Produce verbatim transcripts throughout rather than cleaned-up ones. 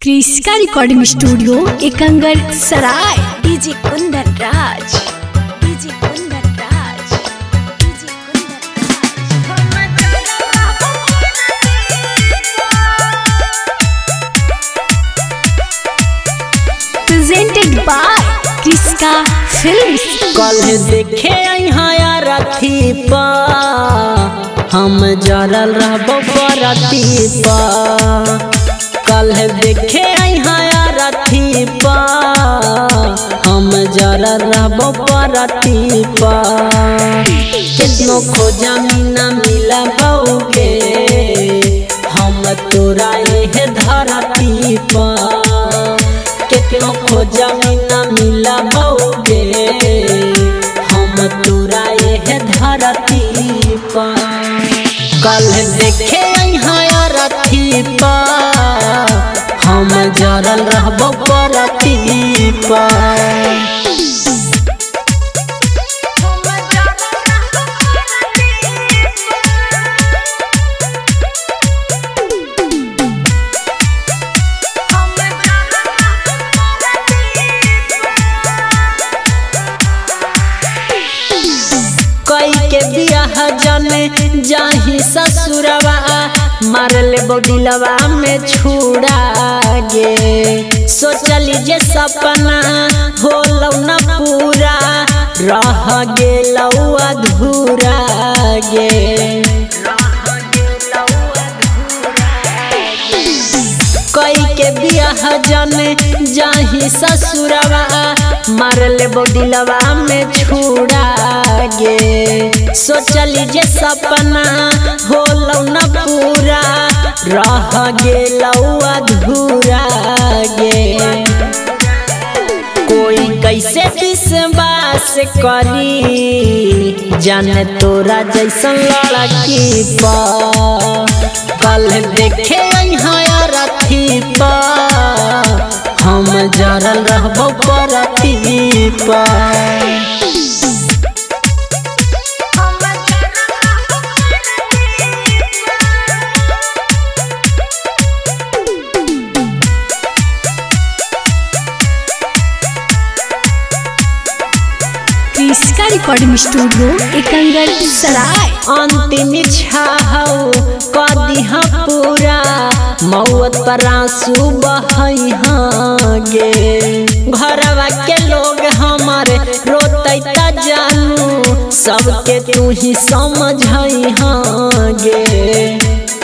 क्रिस्का recording studio Ekangar Sarai. DJ Kundan Raj, DJ Kundan Raj, DJ Kundan Raj. Presented by Kriska films. कल देखे यहाँ रथी पा हम जरल रहबो बरती पा। कल देखे यहाँ रथी पा हम जरल रहबो बरती पा। कितनो खोजा मीना मिला बउगे हम तोरा ये धरती पा। कितनो खोजा मीना मिला बउगे हम तोरा ये धरती पा। कल देखे यहाँ रथी पा हम जरल रहबो बरती पा। कई के बियाह जाने जाही ससुरवा मार ले दिलवा में छुड़ा गे। सोचली जे सपना होलौ न पूरा रह गेलौ अधूरा गे। कई के बियाह जाने जाही ससुरवा मार ले दिलवा में छुड़ा गे। सोचली जे सपना होलौ न पूरा रह गेलौ अधूरा गे। कोई कैसे विश्वास करी जाने तोरा जैसन लड़की पा। कल देखे यहाँ रथी पा हम जरल रहबो बरती पा। क्रिस्का रिकॉर्डिंग स्टूडियो एकंगर सराय। अंतिम इच्छा हो कदिहा पूरा मौत पर आंसू बहैहा गे। घरवा के लोग हमारे रोते त जानू सबके तू ही समझैहा गे।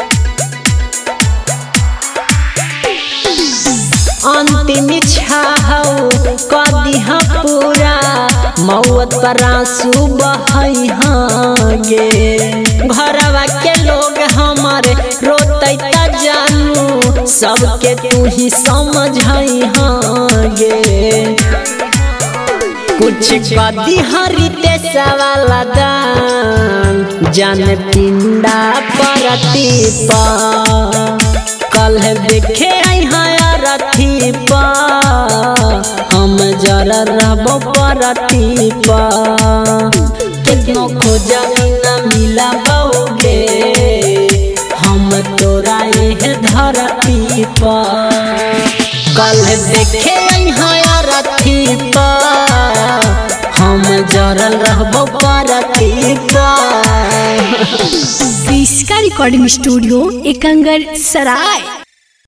अंतिम इच्छा हो कदिहा पूरा मौत पर आंसू बहैहा गे। घरवा के लोग हमारे रोते त जानू सबके तू ही समझैहा गे। कुछ कदी हरिते सवाला दान जाने पिंडा परती पा। कल देखे यहाँ रथी पा हम जरल रहबो बरती पा। कितनो खोजा मीना मिला बउगे हम तोरा ये धरती पा। कल देखे यहाँ रथी पा हम जरल रहबो बरती पा। क्रिस्का रिकॉर्डिंग स्टूडियो एकंगर सराय।